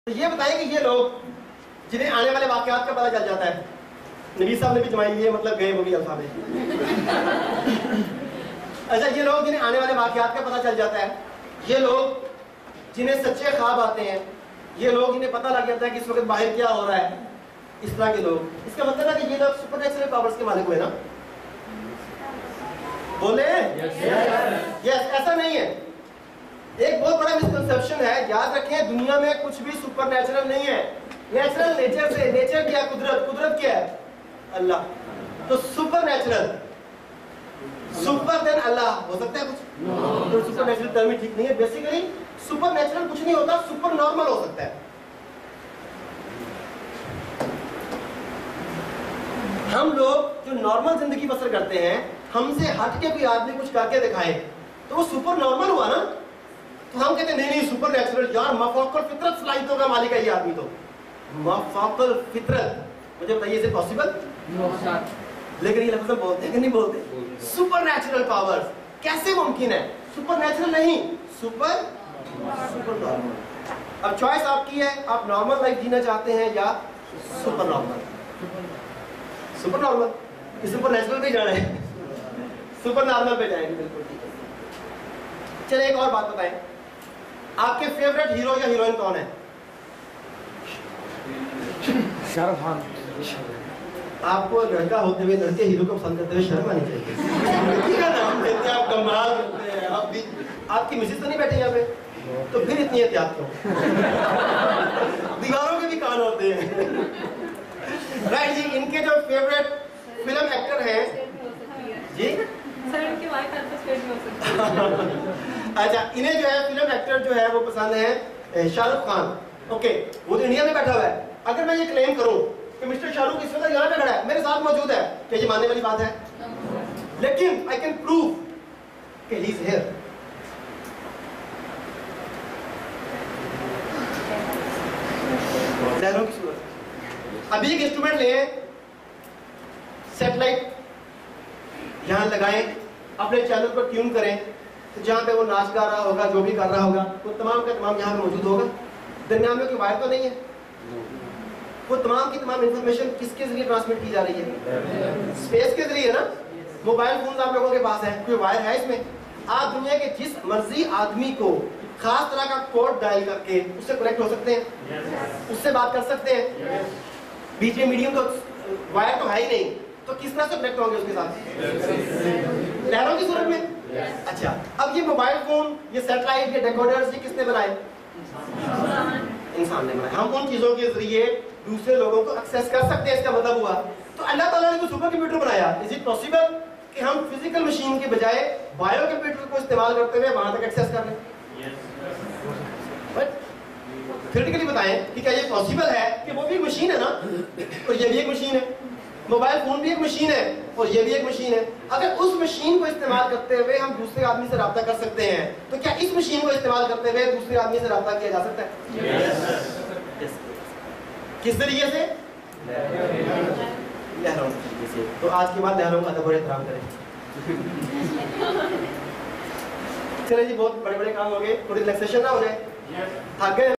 तो ये बताएं कि ये लोग जिन्हें आने वाले वाकयात का पता चल जाता है, नबी साहब ने भी जमाई लिए, मतलब गए वो भी अल्फा में। अच्छा, ये लोग जिन्हें आने वाले वाकयात का पता चल जाता है, ये लोग जिन्हें सच्चे ख्वाब आते हैं, ये लोग जिन्हें पता लग जाता है कि इस वक्त बाहर क्या हो रहा है, इस तरह के लोग, इसका मतलब है कि ये लोग सुपरनेचुरल पावर्स के मालिक हुए ना? बोले यस, ऐसा नहीं है। एक बहुत बड़ा मिसकंसेप्शन है, याद रखें, दुनिया में कुछ भी सुपरनेचुरल नहीं है। नेचुरल नेचर से, नेचर क्या है? कुदरत, कुदरत क्या है? अल्लाह। तो सुपरनेचुरल, सुपर देन अल्लाह हो सकता है कुछ? तो सुपरनेचुरल टर्म ही ठीक नहीं है। बेसिकली सुपरनेचुरल कुछ नहीं होता, सुपर नॉर्मल हो सकता है। हम लोग जो नॉर्मल जिंदगी बसर करते हैं, हमसे हट के कोई आदमी कुछ करके दिखाए तो वो सुपर नॉर्मल हुआ ना? तो हम कहते हैं नहीं नहीं सुपर नेचुरल, यार माफाकल फितरत सलाहियतों का मालिक है ये आदमी। तो माफाकल फितरत, मुझे बताइए इसे पॉसिबल? लेकिन ये लफ्ज़ बोलते हैं कि नहीं बोलते? सुपर नेचुरल पावर्स कैसे मुमकिन है? सुपर नेचुरल नहीं, सुपर नॉर्मल। अब चॉइस आपकी है, आप नॉर्मल लाइफ जीना चाहते हैं या super normal? Super normal, super natural पे जाना है, सुपर नॉर्मल पे जाएंगे, बिल्कुल ठीक है। चलिए एक और बात बताएं, आपके फेवरेट हीरो या हीरोइन कौन है? शाहरुख खान। आपको लड़का होते हुए लड़के हीरो को पसंद करते हुए शर्म आनी चाहिए। ठीक है ना, हम कहते हैं आप कमाल करते हैं, आप भी, आपकी मिसेज तो नहीं बैठे यहाँ पे, तो फिर इतनी एहतियात क्यों? दीवारों के भी कान होते हैं। राइट जी, इनके जो फेवरेट फिल्म एक्टर हैं जी, अच्छा, इन्हें जो है फिल्म एक्टर जो है वो पसंद है शाहरुख खान। ओके, वो तो इंडिया में बैठा हुआ है। अगर मैं ये क्लेम करूं कि मिस्टर शाहरुख इस वक्त यहाँ पे खड़ा है, मेरे साथ मौजूद है, क्या ये मानने वाली बात है? लेकिन आई कैन प्रूव कि ही इज हियर। लहरों की सूरत। अभी एक इंस्ट्रूमेंट ले, सेटेलाइट यहां लगाएं, अपने चैनल पर ट्यून करें, तो जहां पे वो नाच गा रहा होगा, जो भी कर रहा होगा, वो तमाम का तमाम यहाँ पे मौजूद होगा। दरमियान में कोई वायर तो नहीं है? वो तमाम की तमाम इंफॉर्मेशन किसके जरिए ट्रांसमिट की जा रही है? स्पेस के जरिए ना। मोबाइल फोन आप लोगों के पास है, कोई वायर है इसमें? आप दुनिया के जिस मर्जी आदमी को खास तरह का कोड डायल करके उससे कनेक्ट हो सकते हैं, उससे बात कर सकते हैं। बीच में मीडियम तो वायर तो है ही नहीं, तो किस तरह से कनेक्ट होंगे उसके साथ? लहरों की सूरत में। अच्छा, अब ये मोबाइल फोन, ये सैटेलाइट, ये डेकोडर्स, ये किसने बनाए? इंसान ने बनाए। हम उन चीजों के जरिए दूसरे लोगों को एक्सेस कर सकते हैं, इसका मतलब हुआ तो अल्लाह ताला ने तो सुपर कंप्यूटर बनाया। इज इट पॉसिबल कि हम फिजिकल मशीन के बजाय बायो कंप्यूटर को इस्तेमाल करते हुए वहां तक एक्सेस कर लें? थ्योरेटिकली बताएं कि क्या ये पॉसिबल है कि वो भी एक मशीन है ना, और ये भी एक मशीन है, मोबाइल फोन भी एक मशीन है और ये भी एक मशीन है। अगर उस मशीन को इस्तेमाल करते हुए हम दूसरे आदमी से राब्ता कर सकते हैं, तो क्या इस मशीन को इस्तेमाल करते हुए दूसरे आदमी से राब्ता किया जा सकता है? yes. किस तरीके से? लहरों के तरीके से। तो आज के बाद लहरों का अदब और एहतराम करें। चलिए जी, बहुत बड़े बड़े काम हो गए, थोड़ी रिलैक्सेशन ना हो जाए, थक गए।